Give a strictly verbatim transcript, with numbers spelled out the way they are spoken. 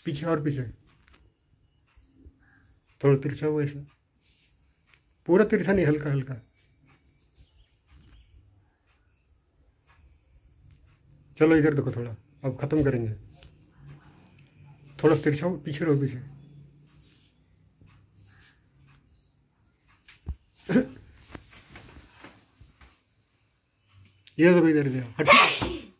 पीछे और पीछे, थोड़ा तिरछा हुआ ऐसा, पूरा तिरछा नहीं, हल्का हल्का। चलो इधर देखो थोड़ा, अब ख़त्म करेंगे। थोड़ा तिरछा हो, पीछे रहो, पीछे। ये देखो इधर, इधर हट।